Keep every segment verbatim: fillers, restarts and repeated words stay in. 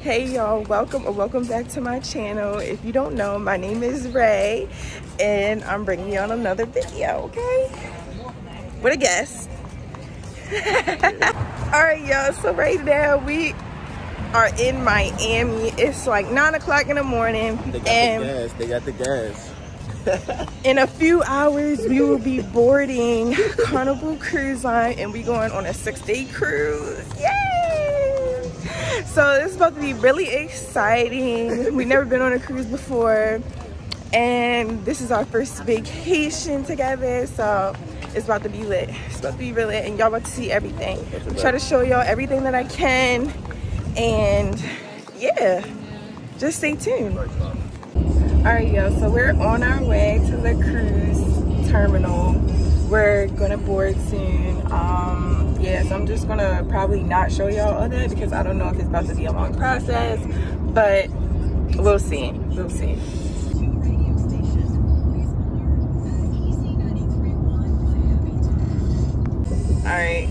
Hey y'all, welcome or welcome back to my channel. If you don't know, my name is Ray and I'm bringing you on another video, okay? With a guest. All right y'all, so right now we are in Miami. It's like nine o'clock in the morning. They got and the gas, they got the gas. In a few hours, we will be boarding Carnival Cruise Line and we going on a six day cruise. Yay! So this is about to be really exciting. We've never been on a cruise before. And this is our first vacation together. So it's about to be lit. It's about to be really lit and y'all about to see everything. I'm trying to show y'all everything that I can. And yeah, just stay tuned. All right, y'all, so we're on our way to the cruise terminal. We're gonna board soon. Um, yeah, so I'm just gonna probably not show y'all all that because I don't know if it's about to be a long process, but we'll see, we'll see. All right.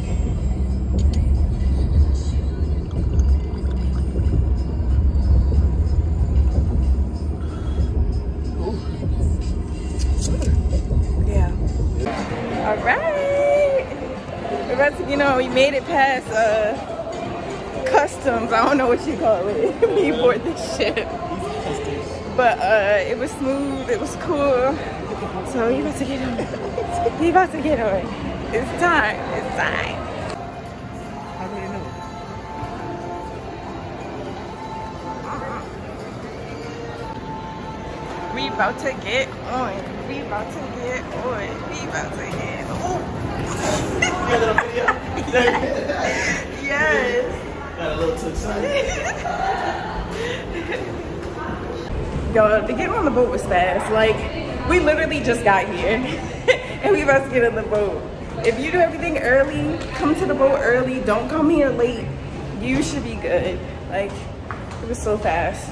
All right, we're about to, you know, we made it past uh, customs. I don't know what you call it when you board this ship, but uh, it was smooth. It was cool. So we about to get on. We about to get on. It's time. It's time. How do you know? We about to get on. We about to get on. We about to get on. Yes. Got a little too excited. Yo, to get on the boat was fast. Like, we literally just got here. And we about to get on the boat. If you do everything early, come to the boat early. Don't come here late. You should be good. Like, it was so fast.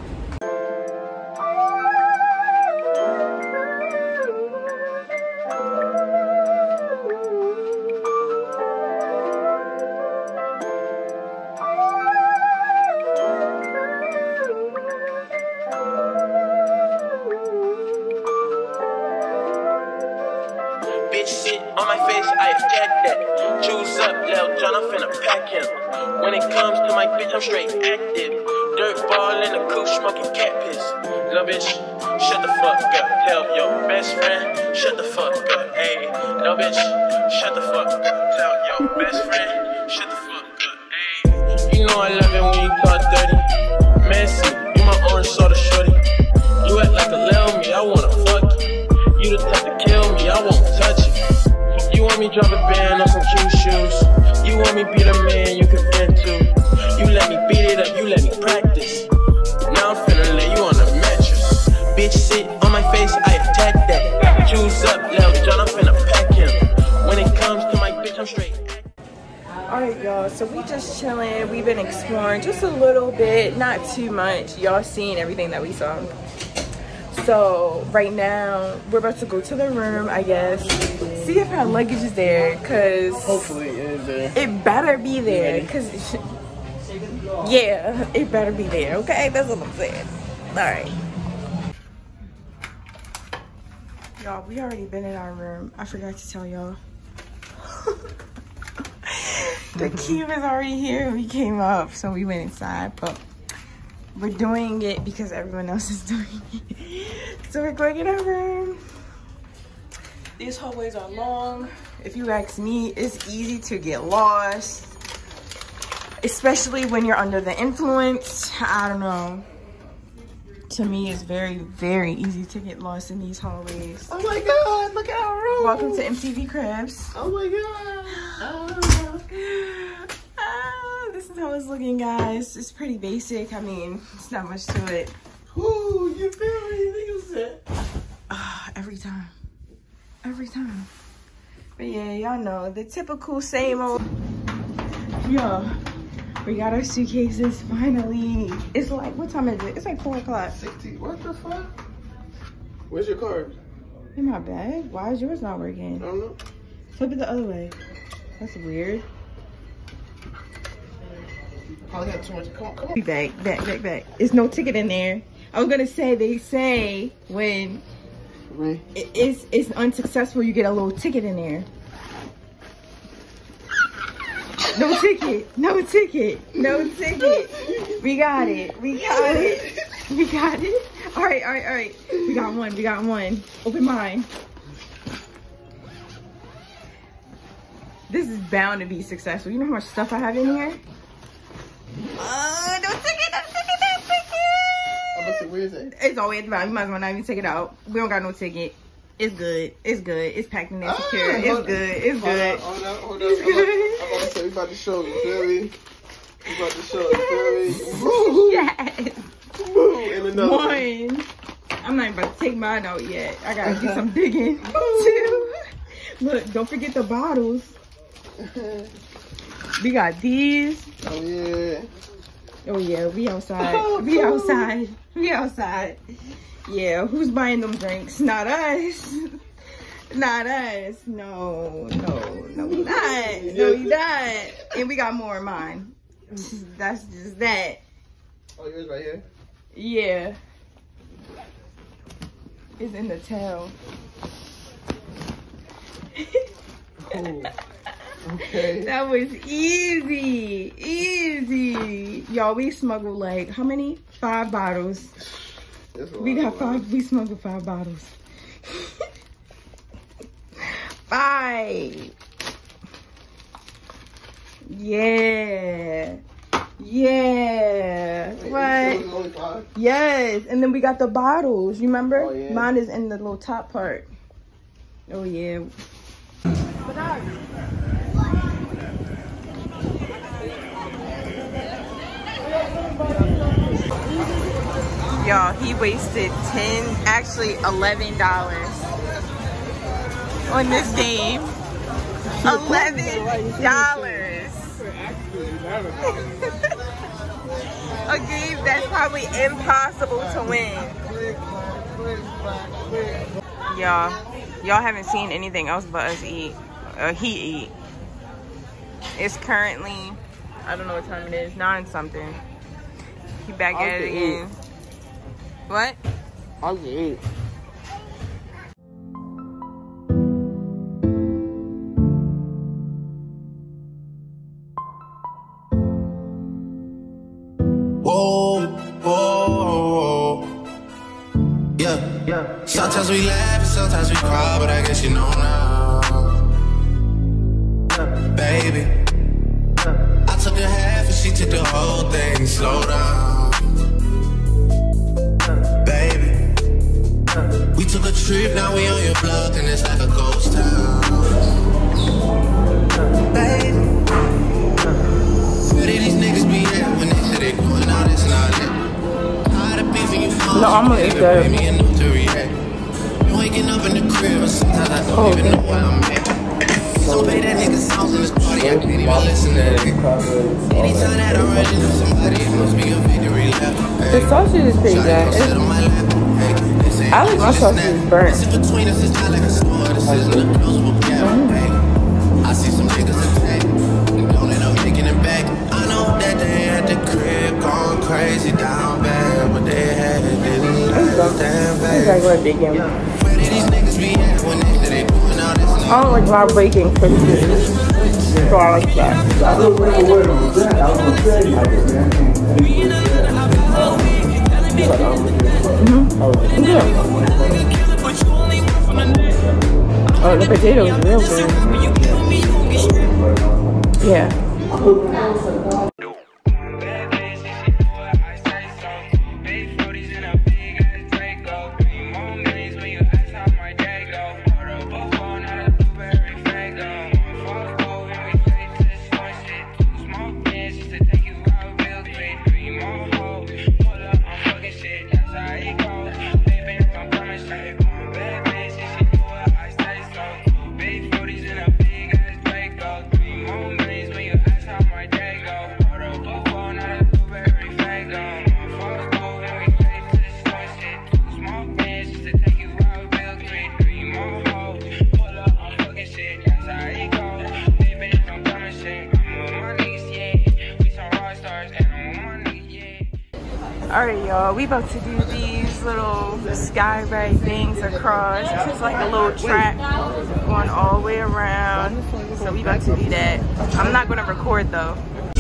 Bitch sit on my face, I attack that. Juice up, Lil John, I'm finna pack him. When it comes to my bitch, I'm straight active. Dirt ball in the coupe, smoking cat piss. Lil bitch, shut the fuck up. Tell your best friend, shut the fuck up. Ayy, lil bitch, shut the fuck up. Tell your best friend, shut the fuck up. Ayy, you know I love it when you talk dirty. Messy, you my orange soda shorty. You act like a lil me, I wanna fuck you. You the type to kill me, I won't touch you. You want me drop a band on some cute shoes. You want me be the man you can vent to. You let me beat it up, you let me practice. Now I'm finna lay you on the mattress. Bitch sit on my face, I attack that. Juice up, Lil John, I'm finna pack him. When it comes to my bitch, I'm straight. Alright y'all, so we just chilling. We've been exploring just a little bit, not too much. Y'all seen everything that we saw. So right now we're about to go to the room, I guess. See if our luggage is there, cause hopefully it is there. It better be there, cause yeah, it better be there. Okay, that's what I'm saying. All right, y'all. We already been in our room. I forgot to tell y'all. The key was already here. We came up, so we went inside, but we're doing it because everyone else is doing it. So we're going in our room. These hallways are long. If you ask me, it's easy to get lost, especially when you're under the influence. I don't know. To me, it's very, very easy to get lost in these hallways. Oh my God, look at our room. Welcome to M T V Cribs. Oh my God. Oh. Ah, this is how it's looking, guys. It's pretty basic. I mean, it's not much to it. Ooh, you feel me? Niggas said. Uh, every time. Every time. But yeah, y'all know the typical same old. Yo, we got our suitcases finally. It's like, what time is it? It's like four o'clock. sixty, what the fuck? Where's your card? In my bag? Why is yours not working? I don't know. Flip it the other way. That's weird. Probably had too much. Come on, come on. Be back, back, back, back. There's no ticket in there. I was gonna say, they say when Right. it- it's it's unsuccessful, you get a little ticket in there. No ticket, no ticket, no ticket. We got it, we got it, we got it. All right, all right, all right. We got one, we got one. Open mine. This is bound to be successful. You know how much stuff I have in here? Oh, no ticket, no ticket, no ticket. I'm about to say, where is it? It's all the way at the bottom. You might as well not even take it out. We don't got no ticket. It's good. It's good. It's packed in there secure. Ah, It's hold good. on. It's Hold good. on, hold on, hold on. I'm about, I'm about to say, we about to show you, feel me? We about to show you, feel me? Woo! Yes. Woo! And another one. One. I'm not even about to take mine out yet. I gotta do some digging. Two. Look, don't forget the bottles. We got these. Oh, yeah. Oh yeah, we outside. Oh, we cool. outside. We outside. Yeah, who's buying them drinks? Not us. Not us. No, no, no, we not. No, we not. And we got more in mine. That's just that. Oh, yours right here? Yeah. It's in the tail. Cool. Okay. That was easy. Easy. Y'all, we smuggled like, how many? Five bottles. That's a We lot got of five, wine. we smuggled five bottles. Five. Yeah. Yeah. Wait, What? it was only five? Yes. And then we got the bottles. You remember? Oh, yeah. Mine is in the little top part. Oh, yeah. Y'all, he wasted ten, actually eleven dollars on this game. Eleven dollars. A game that's probably impossible to win. Y'all, y'all haven't seen anything else but us eat. Uh, he eat. It's currently, I don't know what time it is, nine something. He back I'll at it eat. again. What? I'll get it. Whoa, whoa, yeah, yeah. Sometimes we laugh and sometimes we cry, but I guess you know now, baby. I took a half and she took the whole thing. Slow down, baby. We took a trip, now we on your block and it's like a ghost town, baby. Where did these niggas be at when they say they doing all this and all that? Tired of beefing you phone. No, I'm gonna eat that. Me enough to react. You waking up in the crib, and sometimes I don't Oh, even okay. know where I'm at. Don't play that nigga songs in this party, I can't even listen to that. Anytime that I run into somebody, it must be a victory lap. The sausage is pretty good. It's, I like my sausage burnt. Between us, it's not like a store. This isn't a closable gap. I see some niggas attack and don't end up making it back. I know that they at the crib going crazy down bad, but they had it didn't last damn bad. Where did these niggas be at when they say they doing all this? I don't like my bacon crispy, so I like that. Mm-hmm. Yeah. Oh, the potatoes are real good. Yeah. Big forties in a big ass Draco. Three more minutes when you ask how my day go. Alright, y'all, we about to do these little sky ride things across. This is like a little track going all the way around. So we about to do that. I'm not gonna record though.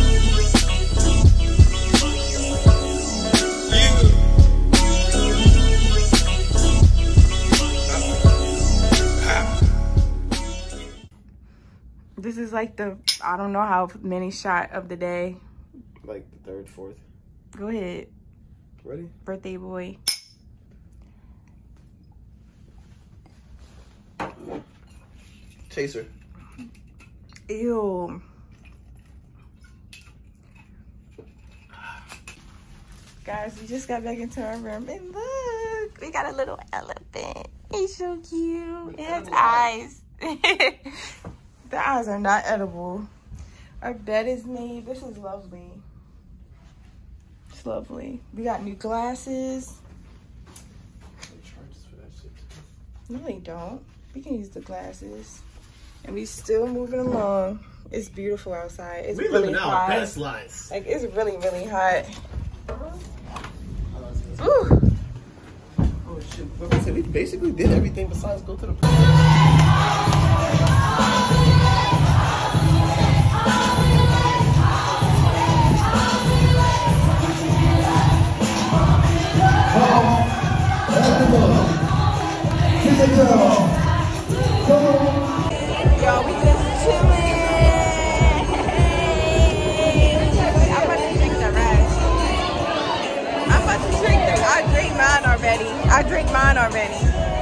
This is like the, I don't know how many shot of the day. Like the third, fourth. Go ahead. Ready? Birthday boy. Chaser. Ew. Guys, we just got back into our room and look, we got a little elephant. He's so cute. It has eyes. The eyes are not edible. Our bed is made. This is lovely. It's lovely. We got new glasses. No, they don't. We can use the glasses. And we still moving along. It's beautiful outside. It's we really living hot. our best lives. Like, it's really, really hot. Ooh. Oh shit! Like I said, we basically did everything besides go to the pool. Yo, we just chilling. I'm about to drink the rest. I'm about to drink the, I drank mine already. I drank mine already.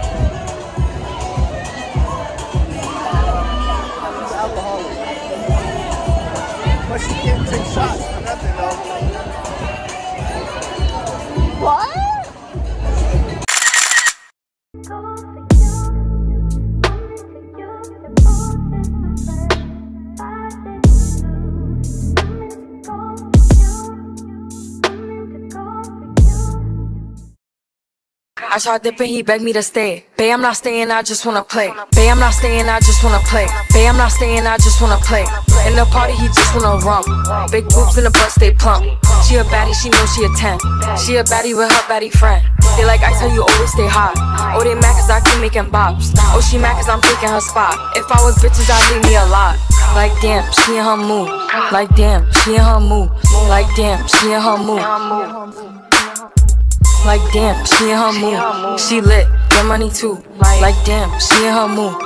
She's alcoholic. But she can't take shots for nothing though. What? I tried dipping, he begged me to stay. Bae, I'm not staying, I just wanna play. Bae, I'm not staying, I just wanna play. Bae, I'm not staying, I just wanna play. In the party, he just wanna rump. Big boobs in the butt, stay plump. She a baddie, she knows she a ten. She a baddie with her baddie friend. They like, I tell you, always stay hot. Oh, they mad cause I keep making bops. Oh, she mad cause I'm taking her spot. If I was bitches, I'd leave me a lot. Like damn, she in her mood. Like damn, she in her mood. Like damn, she in her mood. Like damn, she in her mood. She lit, get money too. Like damn, she in her mood.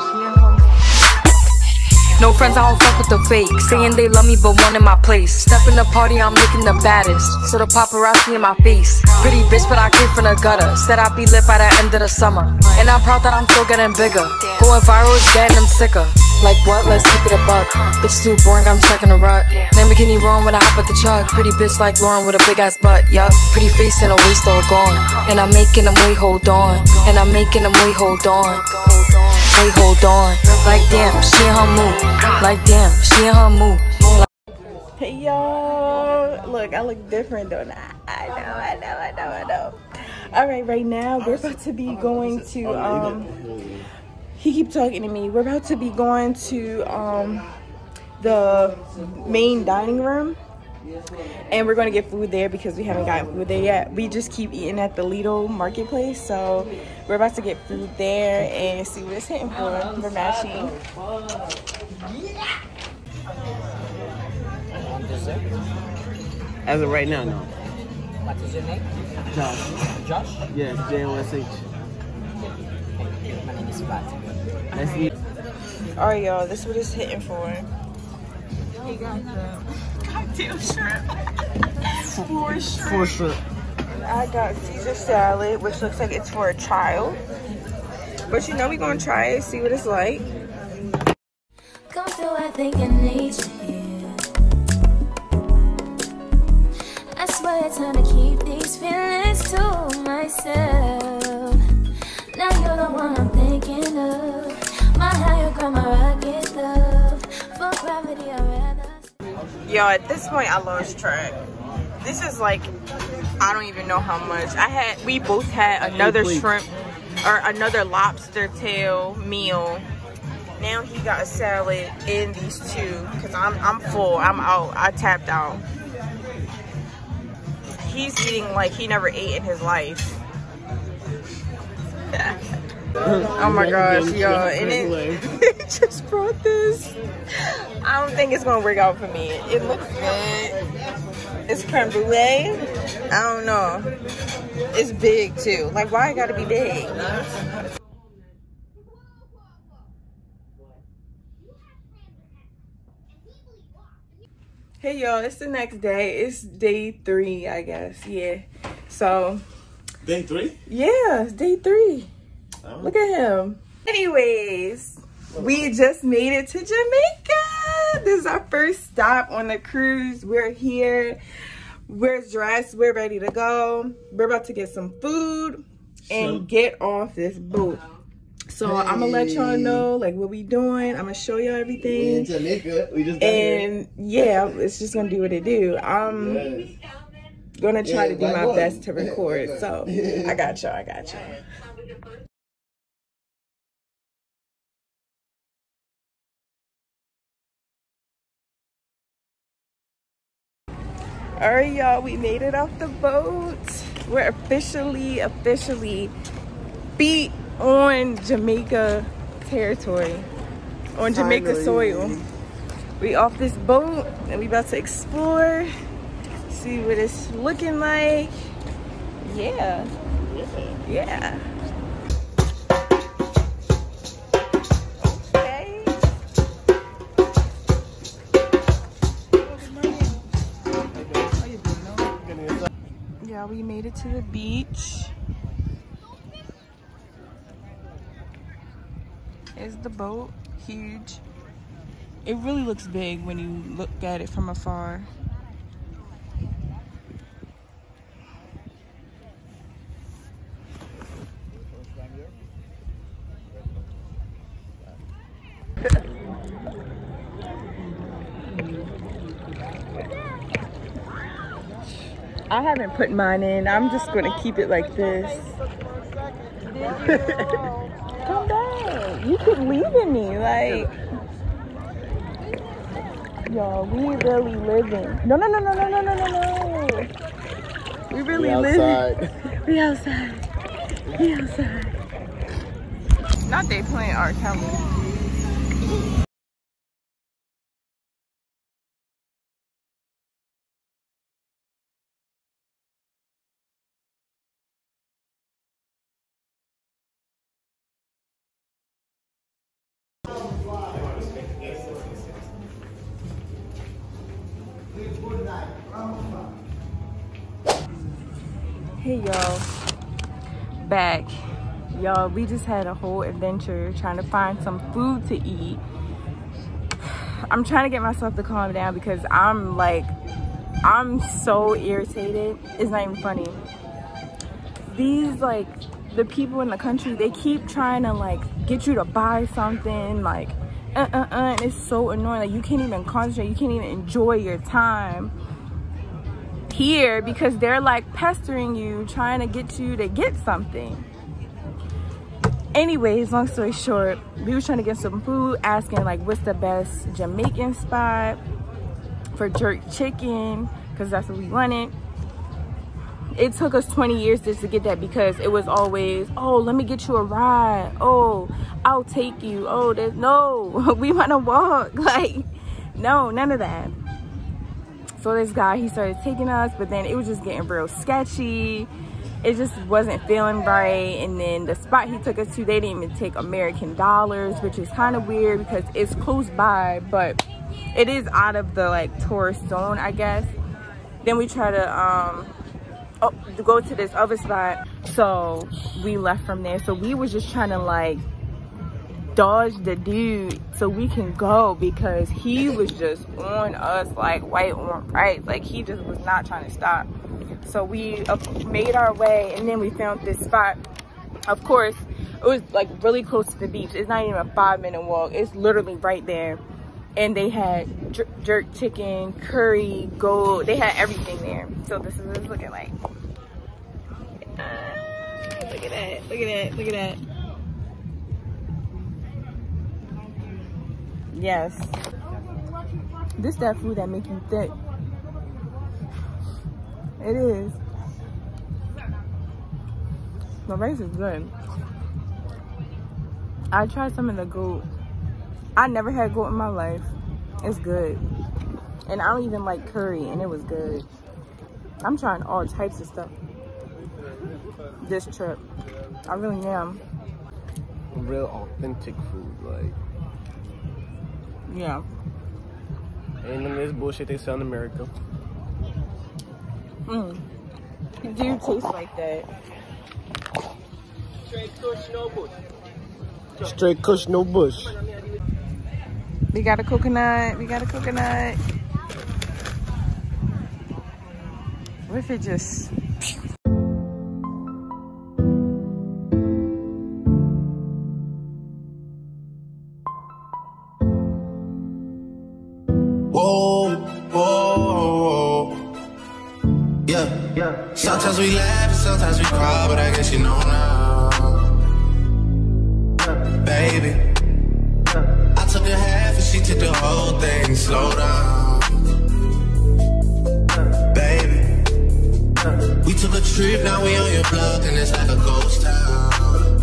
No friends, I don't fuck with the fake. Saying they love me, but one in my place. Step in the party, I'm looking the baddest. So the paparazzi in my face. Pretty bitch, but I came from the gutter. Said I'd be lit by the end of the summer. And I'm proud that I'm still getting bigger. Going viral is getting them sicker. Like what? Let's keep it a buck. Bitch too boring, I'm checking a rut. Lamborghini wrong when I hop at the truck. Pretty bitch like Lauren with a big ass butt. Yup. Pretty face and a waist all gone. And I'm making them wait, hold on. And I'm making them wait, hold on. Wait, hold on. Like damn, she in her mood. Like damn, she in her mood. Hey y'all, look, I look different don't I? I know, I know, I know, I know. All right, right now we're about to be going to um. He keep talking to me. We're about to be going to um the main dining room, and we're gonna get food there because we haven't gotten food there yet. We just keep eating at the Lidl marketplace, so we're about to get food there and see what it's hitting for. We're matching. As of right now, no. What is your name? Josh. Josh? Yes, J O S H. My name is Pat. Nice to meet you. Alright, y'all, this is what it's hitting for. He got the goddamn shrimp. Four shrimp. Four shrimp. I got Caesar salad, which looks like it's for a child. But you know we're gonna try it, see what it's like. Come through, I think I need you. I swear it's time to keep these feelings to myself. Now you're the one I'm thinking of. My higher ground, my rocket love. For gravity, I'd rather. Yo, at this point I lost track. This is like, I don't even know how much. I had, we both had another shrimp or another lobster tail meal. Now he got a salad and these two, cause I'm I'm full. I'm out. I tapped out. he's eating like he never ate in his life. Oh my gosh, y'all. And it, it just brought this. I don't think it's gonna work out for me. It looks good. It's creme brulee. I don't know. It's big too. Like, why it gotta be big? Hey y'all, it's the next day. It's day three, I guess. Yeah. So. Day three? Yeah, it's day three. Oh. Look at him. Anyways, we just made it to Jamaica. This is our first stop on the cruise. We're here. We're dressed. We're ready to go. We're about to get some food and so, get off this boat. So hey. I'm gonna let y'all know like what we doing. I'm gonna show y'all everything. We in Jamaica. We just got and here. Yeah, it's just gonna do what it do. I'm yes. gonna try yeah, to do my one. best to record. So I got y'all. I got y'all. All right, y'all, we made it off the boat. We're officially, officially feet on Jamaica territory, on Jamaica Finally. soil. We off this boat and we about to explore, see what it's looking like. Yeah, yeah. Yeah, we made it to the beach. Is the boat huge? It really looks big when you look at it from afar. I haven't put mine in. I'm just gonna keep it like this. Come back. You keep leaving me. Like, y'all, we really living. No, no, no, no, no, no, no, no, no. We really we living. We outside. We outside. Not they playing R. Kelly. Hey y'all, back. Y'all, we just had a whole adventure trying to find some food to eat. I'm trying to get myself to calm down because I'm like, I'm so irritated. It's not even funny. These like, the people in the country, they keep trying to like get you to buy something like, uh, uh, uh, and it's so annoying. Like, you can't even concentrate, you can't even enjoy your time here because they're like pestering you, trying to get you to get something. Anyways, long story short, we were trying to get some food, asking like what's the best Jamaican spot for jerk chicken, because that's what we wanted. It took us twenty years just to get that because it was always, oh, let me get you a ride, oh, I'll take you, oh, there's no, we want to walk. Like, no, none of that. So this guy, he started taking us, but then it was just getting real sketchy. It just wasn't feeling right. And then the spot he took us to, they didn't even take American dollars, which is kind of weird because it's close by, but it is out of the like tourist zone, I guess. Then we try to um oh, to go to this other spot, so we left from there. So we was just trying to like dodge the dude so we can go because he was just on us like white on rice. Like, he just was not trying to stop. So we uh, made our way, and then we found this spot. Of course, it was like really close to the beach. It's not even a five minute walk. It's literally right there. And they had jer jerk chicken, curry, gold. They had everything there. So this is what it's looking like. Uh, look at that, look at that, look at that. Yes. This that food that make you thick. It is. The rice is good. I tried some of the goat. I never had goat in my life. It's good. And I don't even like curry, and it was good. I'm trying all types of stuff this trip. I really am. Real authentic food, like. Yeah. Ain't none of this bullshit they sell in America. Mm. It do taste like that. Straight kush, no bush. Straight kush, no bush. We got a coconut. We got a coconut. What if it just... Whoa, whoa, yeah, yeah. Sometimes we laugh and sometimes we cry, but I guess you know now, baby. I took a half and she took the whole thing. Slow down, baby. We took a trip, now we on your block and it's like a ghost town,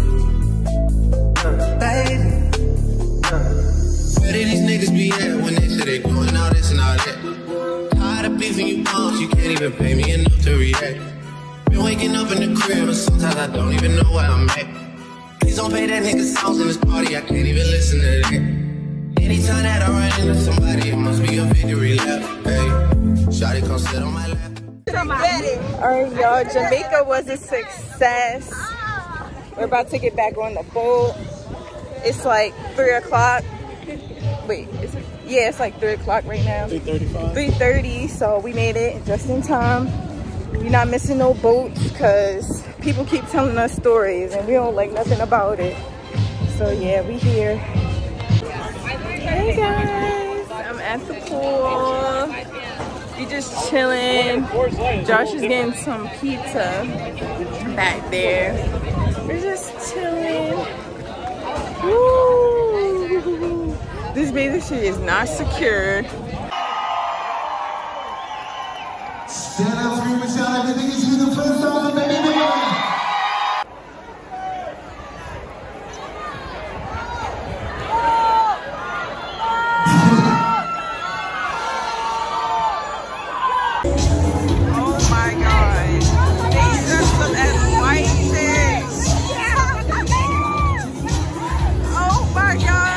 baby. Where did these niggas be at when they say they doing all this and all that? Tired of beefing you bums, you can't even pay me enough to react. Been waking up in the crib, but sometimes I don't even know where I'm at. Please don't pay that nigga songs in this party, I can't even listen to that. Anytime that I run into somebody, it must be a victory lap. Hey, shawty come sit on my lap. Alright, y'all, Jamaica was a success. We're about to get back on the boat. It's like three o'clock. Wait, is it? Yeah, it's like three o'clock right now. three thirty-five. three thirty, so we made it just in time. We're not missing no boats because people keep telling us stories and we don't like nothing about it. So yeah, we here. Hey guys, I'm at the pool. We just chilling. Josh is getting some pizza back there. We're just chilling. Woo! This bathing suit is not secured. Stand up, scream and shout, everything is you the first time, baby, baby. Oh my god. They dressed up as white chicks. Oh my god.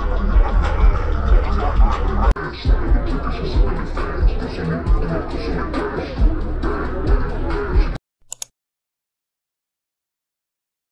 Thank you.